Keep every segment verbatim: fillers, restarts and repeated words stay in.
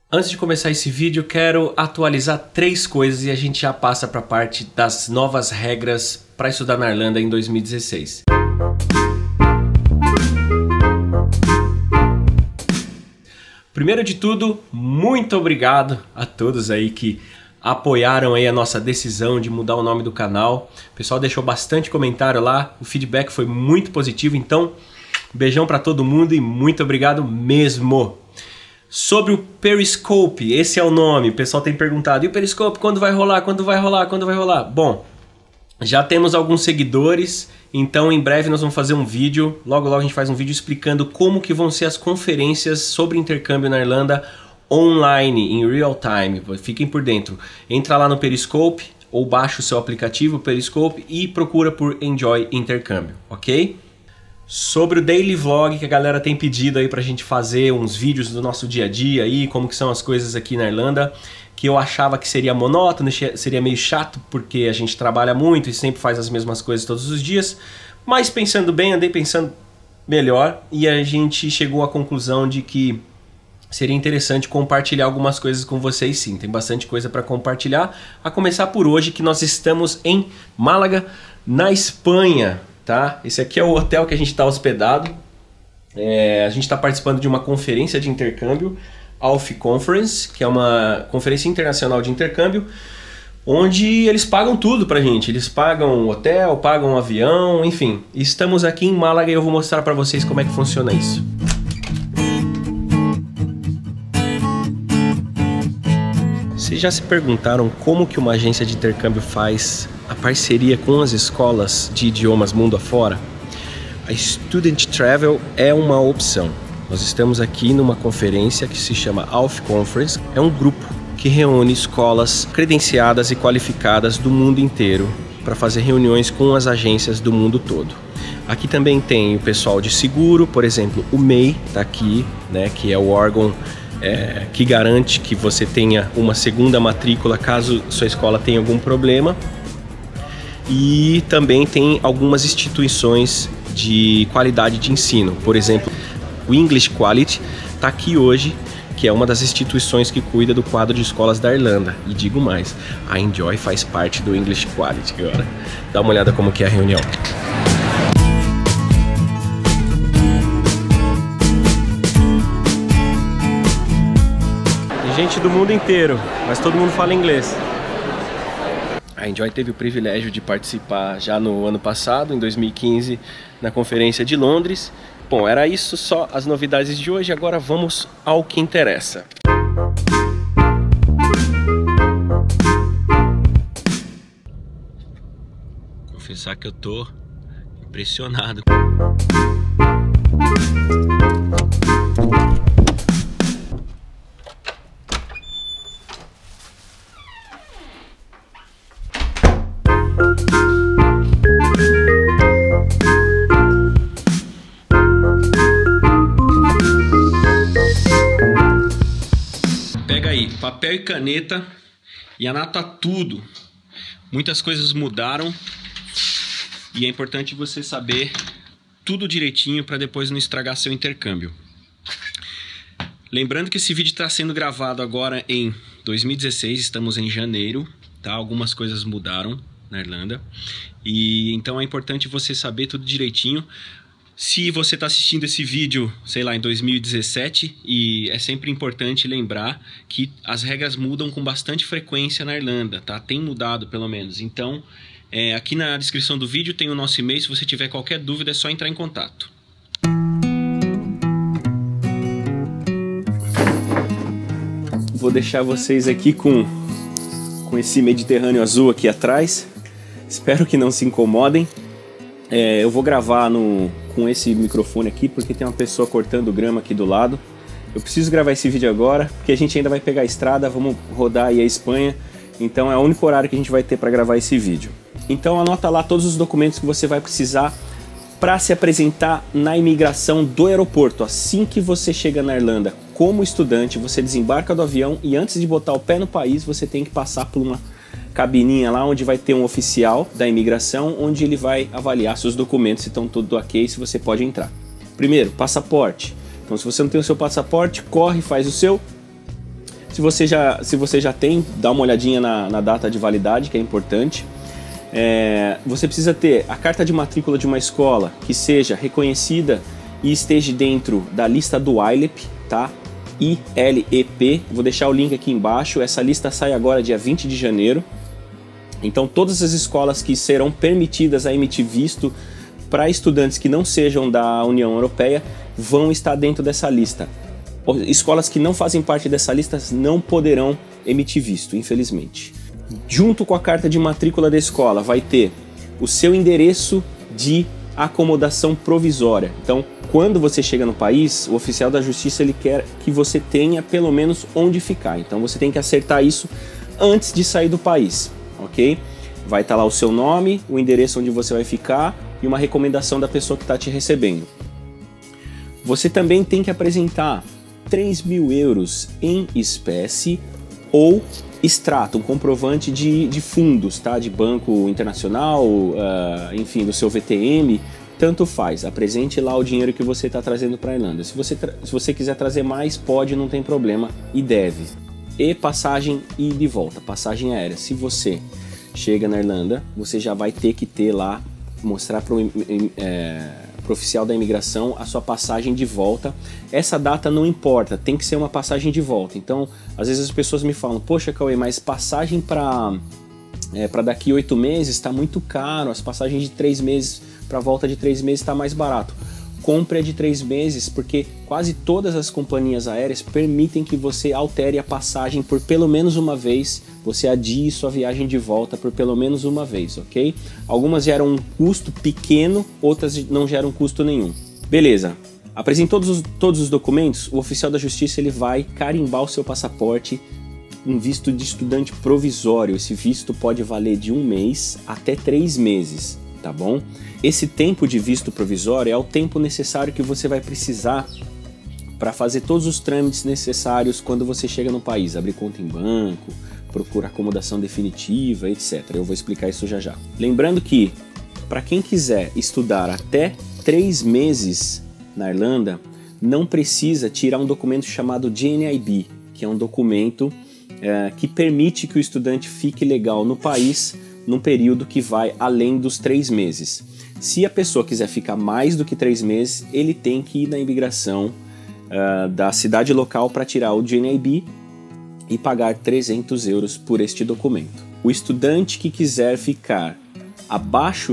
Antes de começar esse vídeo, quero atualizar três coisas e a gente já passa para a parte das novas regras para estudar na Irlanda em dois mil e dezesseis. Primeiro de tudo, muito obrigado a todos aí que apoiaram aí a nossa decisão de mudar o nome do canal. O pessoal deixou bastante comentário lá, o feedback foi muito positivo, então beijão para todo mundo e muito obrigado mesmo. Sobre o Periscope, esse é o nome, o pessoal tem perguntado, e o Periscope, quando vai rolar, quando vai rolar, quando vai rolar? Bom, já temos alguns seguidores, então em breve nós vamos fazer um vídeo, logo logo a gente faz um vídeo explicando como que vão ser as conferências sobre intercâmbio na Irlanda online, em real time, fiquem por dentro. Entra lá no Periscope ou baixa o seu aplicativo Periscope e procura por Enjoy Intercâmbio, ok? Sobre o Daily Vlog, que a galera tem pedido aí pra gente fazer uns vídeos do nosso dia a dia aí, como que são as coisas aqui na Irlanda, que eu achava que seria monótono, seria meio chato, porque a gente trabalha muito e sempre faz as mesmas coisas todos os dias, mas pensando bem, andei pensando melhor e a gente chegou à conclusão de que seria interessante compartilhar algumas coisas com vocês sim, tem bastante coisa para compartilhar, a começar por hoje que nós estamos em Málaga, na Espanha. Tá? Esse aqui é o hotel que a gente está hospedado. É, a gente está participando de uma conferência de intercâmbio, A L F Conference, que é uma conferência internacional de intercâmbio, onde eles pagam tudo pra gente. Eles pagam hotel, pagam avião, enfim. Estamos aqui em Málaga e eu vou mostrar para vocês como é que funciona isso. Vocês já se perguntaram como que uma agência de intercâmbio faz a parceria com as escolas de idiomas mundo afora? A Student Travel é uma opção. Nós estamos aqui numa conferência que se chama A L F Conference. É um grupo que reúne escolas credenciadas e qualificadas do mundo inteiro para fazer reuniões com as agências do mundo todo. Aqui também tem o pessoal de seguro, por exemplo, o M E I está aqui, né, que é o órgão É, que garante que você tenha uma segunda matrícula caso sua escola tenha algum problema. E também tem algumas instituições de qualidade de ensino. Por exemplo, o English Quality está aqui hoje, que é uma das instituições que cuida do quadro de escolas da Irlanda. E digo mais, a Enjoy faz parte do English Quality agora. Dá uma olhada como que é a reunião. Gente do mundo inteiro, mas todo mundo fala inglês. A Enjoy teve o privilégio de participar já no ano passado, em dois mil e quinze, na conferência de Londres. Bom, era isso só as novidades de hoje, agora vamos ao que interessa. Confessar que eu tô impressionado. Pega aí papel e caneta e anota tudo. Muitas coisas mudaram e é importante você saber tudo direitinho para depois não estragar seu intercâmbio. Lembrando que esse vídeo está sendo gravado agora em dois mil e dezesseis, estamos em janeiro, tá? Algumas coisas mudaram na Irlanda e então é importante você saber tudo direitinho. Se você está assistindo esse vídeo, sei lá, em dois mil e dezessete, e é sempre importante lembrar que as regras mudam com bastante frequência na Irlanda, tá? Tem mudado pelo menos. Então, é, aqui na descrição do vídeo tem o nosso e-mail. Se você tiver qualquer dúvida é só entrar em contato. Vou deixar vocês aqui com, com esse Mediterrâneo azul aqui atrás. Espero que não se incomodem. É, eu vou gravar no, com esse microfone aqui porque tem uma pessoa cortando grama aqui do lado. Eu preciso gravar esse vídeo agora porque a gente ainda vai pegar a estrada, vamos rodar aí a Espanha. Então é o único horário que a gente vai ter para gravar esse vídeo. Então anota lá todos os documentos que você vai precisar para se apresentar na imigração do aeroporto. Assim que você chega na Irlanda como estudante, você desembarca do avião e antes de botar o pé no país você tem que passar por uma cabininha lá onde vai ter um oficial da imigração, onde ele vai avaliar seus documentos, se estão tudo ok, se você pode entrar. Primeiro, passaporte. Então se você não tem o seu passaporte, corre, faz o seu. Se você já, se você já tem, dá uma olhadinha na, na data de validade, que é importante. É, você precisa ter a carta de matrícula de uma escola que seja reconhecida e esteja dentro da lista do I L E P, tá? I L E P, vou deixar o link aqui embaixo. Essa lista sai agora dia vinte de janeiro. Então todas as escolas que serão permitidas a emitir visto para estudantes que não sejam da União Europeia vão estar dentro dessa lista. Escolas que não fazem parte dessa lista não poderão emitir visto, infelizmente. Junto com a carta de matrícula da escola vai ter o seu endereço de acomodação provisória. Então, quando você chega no país, o oficial da justiça ele quer que você tenha pelo menos onde ficar. Então, você tem que acertar isso antes de sair do país, ok? Vai estar lá o seu nome, o endereço onde você vai ficar e uma recomendação da pessoa que está te recebendo. Você também tem que apresentar três mil euros em espécie ou extrato, um comprovante de, de fundos, tá? De banco internacional, uh, enfim, do seu V T M, tanto faz. Apresente lá o dinheiro que você está trazendo para a Irlanda. Se você, se você quiser trazer mais, pode, não tem problema e deve. E passagem e de volta, passagem aérea. Se você chega na Irlanda, você já vai ter que ter lá, mostrar para o é, oficial da imigração a sua passagem de volta. Essa data não importa, tem que ser uma passagem de volta. Então, às vezes as pessoas me falam, poxa, Cauê, mas passagem para é, para daqui oito meses está muito caro, as passagens de três meses para volta de três meses está mais barato. Compre a de três meses, porque quase todas as companhias aéreas permitem que você altere a passagem por pelo menos uma vez, você adie sua viagem de volta por pelo menos uma vez, ok? Algumas geram um custo pequeno, outras não geram custo nenhum. Beleza, apresentou todos os, todos os documentos, o oficial da justiça ele vai carimbar o seu passaporte, um visto de estudante provisório. Esse visto pode valer de um mês até três meses, tá bom? Esse tempo de visto provisório é o tempo necessário que você vai precisar para fazer todos os trâmites necessários quando você chega no país, abrir conta em banco, procurar acomodação definitiva, etcétera. Eu vou explicar isso já já. Lembrando que, para quem quiser estudar até três meses na Irlanda, não precisa tirar um documento chamado J N I B, que é um documento é, que permite que o estudante fique legal no país num período que vai além dos três meses. Se a pessoa quiser ficar mais do que três meses, ele tem que ir na imigração uh, da cidade local para tirar o J N I B e pagar trezentos euros por este documento. O estudante que quiser ficar abaixo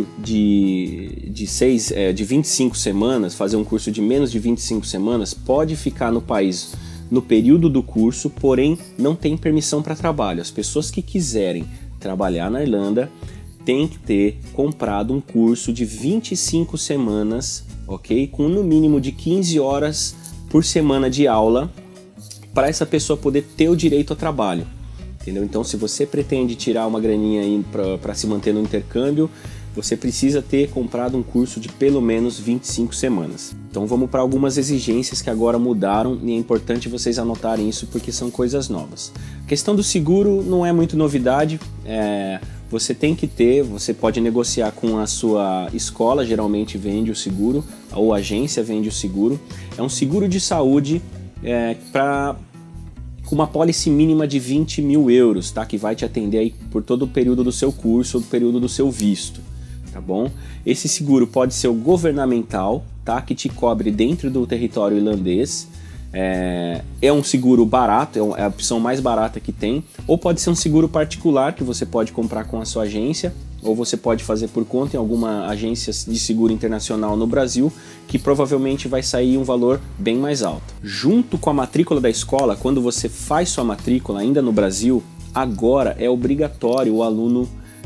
de, de, seis, é, de vinte e cinco semanas, fazer um curso de menos de vinte e cinco semanas, pode ficar no país no período do curso, porém não tem permissão para trabalho. As pessoas que quiserem trabalhar na Irlanda tem que ter comprado um curso de vinte e cinco semanas, ok? Com no mínimo de quinze horas por semana de aula, para essa pessoa poder ter o direito ao trabalho, entendeu? Então, se você pretende tirar uma graninha aí para se manter no intercâmbio, você precisa ter comprado um curso de pelo menos vinte e cinco semanas. Então, vamos para algumas exigências que agora mudaram e é importante vocês anotarem isso porque são coisas novas. A questão do seguro não é muito novidade, é... Você tem que ter, você pode negociar com a sua escola, geralmente vende o seguro, ou a agência vende o seguro. É um seguro de saúde é, pra, com uma pólice mínima de vinte mil euros, tá? Que vai te atender aí por todo o período do seu curso, ou do período do seu visto, tá bom? Esse seguro pode ser o governamental, tá? Que te cobre dentro do território irlandês. É, é um seguro barato, é a opção mais barata que tem, ou pode ser um seguro particular que você pode comprar com a sua agência, ou você pode fazer por conta em alguma agência de seguro internacional no Brasil, que provavelmente vai sair um valor bem mais alto. Junto com a matrícula da escola, quando você faz sua matrícula ainda no Brasil, agora é obrigatório o aluno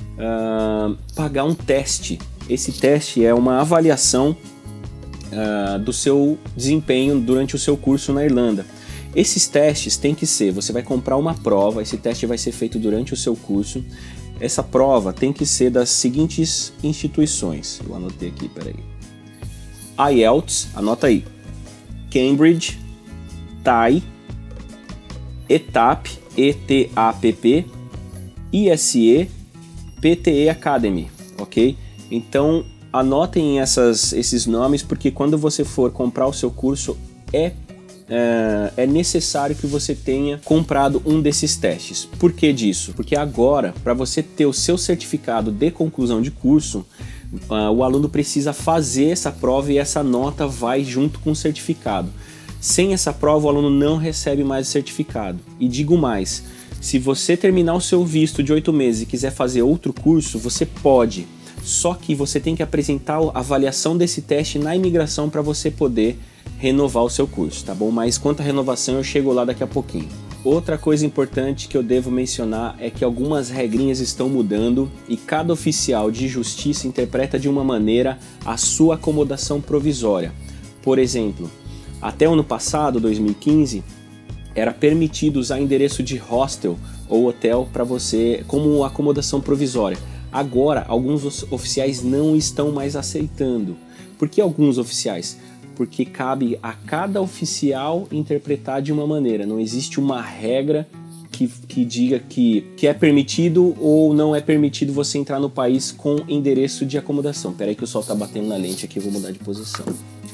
uh, pagar um teste. Esse teste é uma avaliação Uh, do seu desempenho durante o seu curso na Irlanda. Esses testes têm que ser, você vai comprar uma prova, esse teste vai ser feito durante o seu curso. Essa prova tem que ser das seguintes instituições. Eu anotei aqui, peraí. I E L T S, anota aí. Cambridge, T A I, E T A P, E T A P P, I S E, P T E Academy, ok? Então, anotem essas, esses nomes, porque quando você for comprar o seu curso, é é, é necessário que você tenha comprado um desses testes. Por que disso? Porque agora, para você ter o seu certificado de conclusão de curso, uh, o aluno precisa fazer essa prova e essa nota vai junto com o certificado. Sem essa prova, o aluno não recebe mais o certificado. E digo mais, se você terminar o seu visto de oito meses e quiser fazer outro curso, você pode. Só que você tem que apresentar a avaliação desse teste na imigração para você poder renovar o seu curso, tá bom? Mas quanto à renovação, eu chego lá daqui a pouquinho. Outra coisa importante que eu devo mencionar é que algumas regrinhas estão mudando e cada oficial de justiça interpreta de uma maneira a sua acomodação provisória. Por exemplo, até o ano passado, dois mil e quinze, era permitido usar endereço de hostel ou hotel para você como acomodação provisória. Agora, alguns oficiais não estão mais aceitando. Por que alguns oficiais? Porque cabe a cada oficial interpretar de uma maneira. Não existe uma regra que, que diga que, que é permitido ou não é permitido você entrar no país com endereço de acomodação. Espera aí que o sol está batendo na lente aqui, eu vou mudar de posição.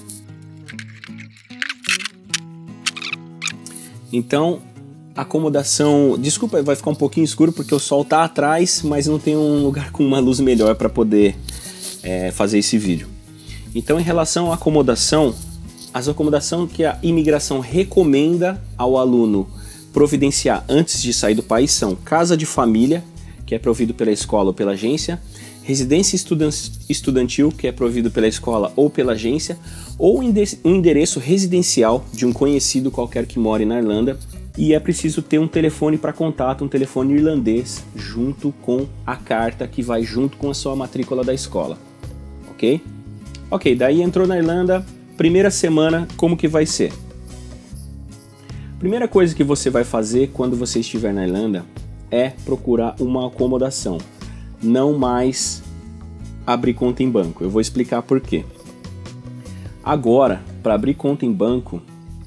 Então, acomodação... Desculpa, vai ficar um pouquinho escuro porque o sol está atrás, mas não tem um lugar com uma luz melhor para poder é, fazer esse vídeo. Então, em relação à acomodação, as acomodações que a imigração recomenda ao aluno providenciar antes de sair do país são casa de família, que é provido pela escola ou pela agência, residência estudantil, que é provido pela escola ou pela agência, ou um endereço residencial de um conhecido qualquer que more na Irlanda. E é preciso ter um telefone para contato, um telefone irlandês, junto com a carta que vai junto com a sua matrícula da escola, ok? Ok, daí entrou na Irlanda, primeira semana, como que vai ser? Primeira coisa que você vai fazer quando você estiver na Irlanda é procurar uma acomodação, não mais abrir conta em banco. Eu vou explicar por quê. Agora, para abrir conta em banco,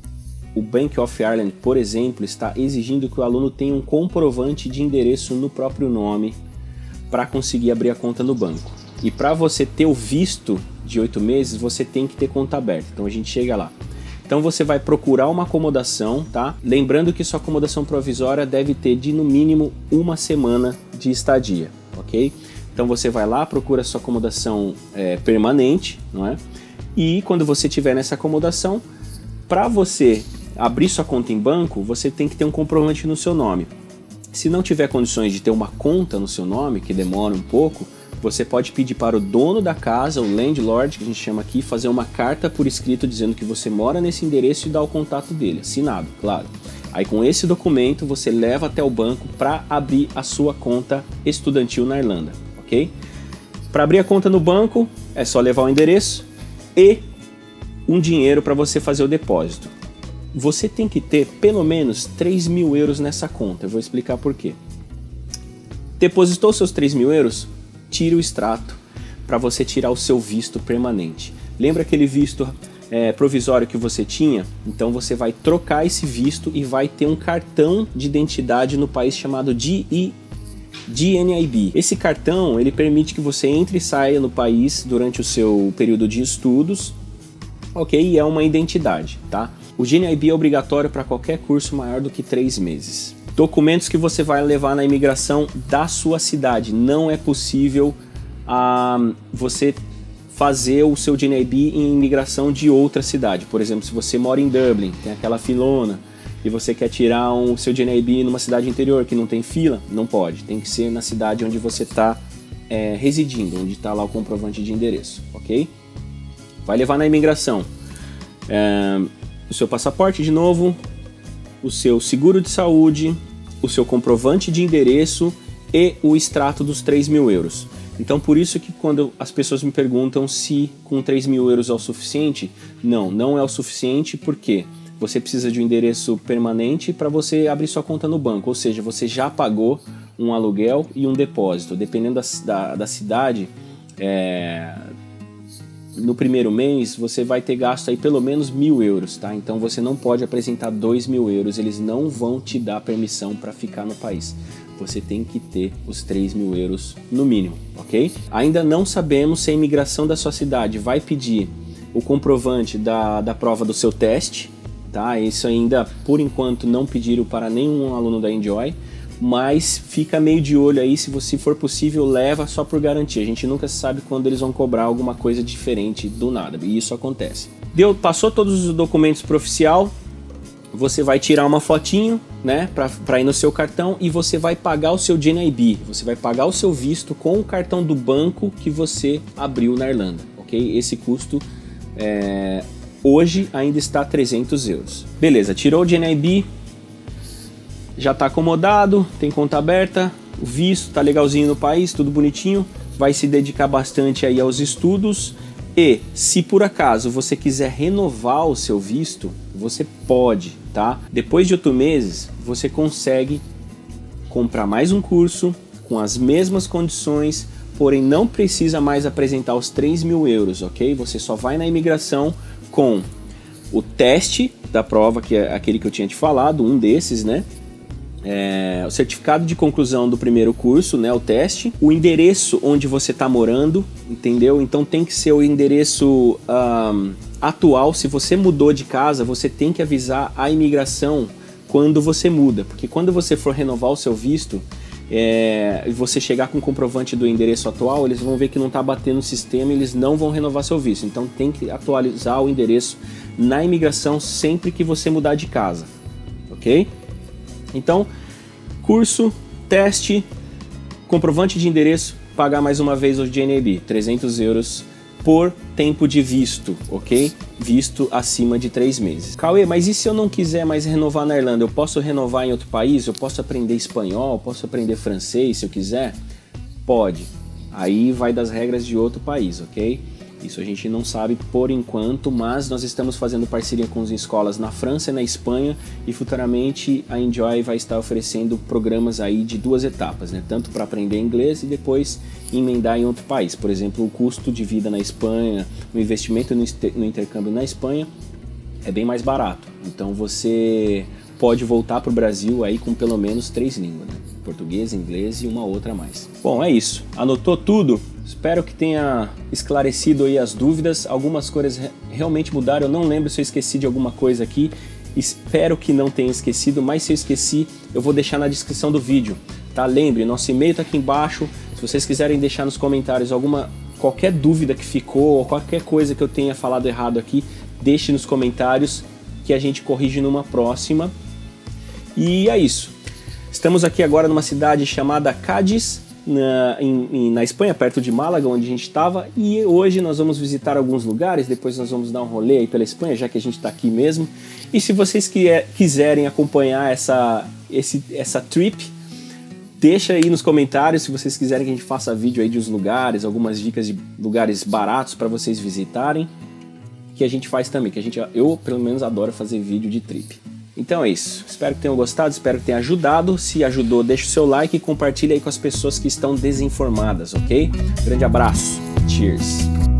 o Bank of Ireland, por exemplo, está exigindo que o aluno tenha um comprovante de endereço no próprio nome para conseguir abrir a conta no banco. E para você ter o visto de oito meses, você tem que ter conta aberta. Então a gente chega lá. Então você vai procurar uma acomodação, tá? Lembrando que sua acomodação provisória deve ter de no mínimo uma semana de estadia, ok? Então você vai lá, procura sua acomodação é, permanente, não é? E quando você estiver nessa acomodação, para você abrir sua conta em banco, você tem que ter um comprovante no seu nome. Se não tiver condições de ter uma conta no seu nome, que demora um pouco, você pode pedir para o dono da casa, o landlord, que a gente chama aqui, fazer uma carta por escrito dizendo que você mora nesse endereço e dar o contato dele, assinado, claro. Aí com esse documento você leva até o banco para abrir a sua conta estudantil na Irlanda, ok? Para abrir a conta no banco, é só levar o endereço e um dinheiro para você fazer o depósito. Você tem que ter pelo menos três mil euros nessa conta, eu vou explicar por quê. Depositou seus três mil euros? Tire o extrato para você tirar o seu visto permanente. Lembra aquele visto é, provisório que você tinha? Então você vai trocar esse visto e vai ter um cartão de identidade no país chamado G N I B. Esse cartão ele permite que você entre e saia no país durante o seu período de estudos, ok? E é uma identidade, tá? O G N I B é obrigatório para qualquer curso maior do que três meses. Documentos que você vai levar na imigração da sua cidade. Não é possível ah, você fazer o seu G N I B em imigração de outra cidade. Por exemplo, se você mora em Dublin, tem aquela filona, e você quer tirar o seu G N I B numa cidade interior que não tem fila, não pode. Tem que ser na cidade onde você está é, residindo, onde está lá o comprovante de endereço, ok? Vai levar na imigração é, o seu passaporte de novo, o seu seguro de saúde, o seu comprovante de endereço e o extrato dos três mil euros. Então por isso que quando as pessoas me perguntam se com três mil euros é o suficiente, não, não é o suficiente porque você precisa de um endereço permanente para você abrir sua conta no banco, ou seja, você já pagou um aluguel e um depósito. Dependendo da, da, da cidade, é, no primeiro mês você vai ter gasto aí pelo menos mil euros, tá? Então você não pode apresentar dois mil euros, eles não vão te dar permissão para ficar no país. Você tem que ter os três mil euros no mínimo, ok? Ainda não sabemos se a imigração da sua cidade vai pedir o comprovante da, da prova do seu teste, tá? Isso ainda, por enquanto, não pediram para nenhum aluno da Enjoy, mas fica meio de olho aí, se você for possível, leva só por garantia. A gente nunca sabe quando eles vão cobrar alguma coisa diferente do nada, e isso acontece. Deu, passou todos os documentos pro oficial, você vai tirar uma fotinho, né, para ir no seu cartão e você vai pagar o seu J N I B, você vai pagar o seu visto com o cartão do banco que você abriu na Irlanda, ok? Esse custo é, hoje ainda está trezentos euros. Beleza, tirou o J N I B, já está acomodado, tem conta aberta, o visto tá legalzinho no país, tudo bonitinho, vai se dedicar bastante aí aos estudos e se por acaso você quiser renovar o seu visto, você pode, tá? Depois de oito meses, você consegue comprar mais um curso com as mesmas condições, porém não precisa mais apresentar os três mil euros, ok? Você só vai na imigração com o teste da prova, que é aquele que eu tinha te falado, um desses, né? É, o certificado de conclusão do primeiro curso, né, o teste, o endereço onde você está morando, entendeu? Então tem que ser o endereço um, atual. Se você mudou de casa, você tem que avisar a imigração quando você muda, porque quando você for renovar o seu visto é, e você chegar com o comprovante do endereço atual, eles vão ver que não está batendo no sistema e eles não vão renovar seu visto. Então tem que atualizar o endereço na imigração sempre que você mudar de casa, ok? Então, curso, teste, comprovante de endereço, pagar mais uma vez o J N I B, trezentos euros por tempo de visto, ok? Visto acima de três meses. Cauê, mas e se eu não quiser mais renovar na Irlanda? Eu posso renovar em outro país? Eu posso aprender espanhol? Posso aprender francês se eu quiser? Pode. Aí vai das regras de outro país, ok? Isso a gente não sabe por enquanto, mas nós estamos fazendo parceria com as escolas na França e na Espanha e futuramente a Enjoy vai estar oferecendo programas aí de duas etapas, né? Tanto para aprender inglês e depois emendar em outro país. Por exemplo, o custo de vida na Espanha, o investimento no intercâmbio na Espanha é bem mais barato. Então você pode voltar para o Brasil aí com pelo menos três línguas, né? Português, inglês e uma outra a mais. Bom, é isso. Anotou tudo? Espero que tenha esclarecido aí as dúvidas. Algumas coisas realmente mudaram. Eu não lembro se eu esqueci de alguma coisa aqui. Espero que não tenha esquecido, mas se eu esqueci, eu vou deixar na descrição do vídeo, tá? Lembre, nosso e-mail tá aqui embaixo. Se vocês quiserem deixar nos comentários alguma qualquer dúvida que ficou ou qualquer coisa que eu tenha falado errado aqui, deixe nos comentários que a gente corrige numa próxima. E é isso. Estamos aqui agora numa cidade chamada Cádiz, na, em, na Espanha, perto de Málaga, onde a gente estava, e hoje nós vamos visitar alguns lugares, depois nós vamos dar um rolê aí pela Espanha, já que a gente está aqui mesmo. E se vocês que, quiserem acompanhar essa, esse, essa trip, deixa aí nos comentários se vocês quiserem que a gente faça vídeo aí dos lugares, algumas dicas de lugares baratos para vocês visitarem, que a gente faz também, que a gente, eu pelo menos adoro fazer vídeo de trip. Então é isso, espero que tenham gostado, espero que tenha ajudado. Se ajudou, deixa o seu like e compartilha aí com as pessoas que estão desinformadas, ok? Grande abraço, cheers!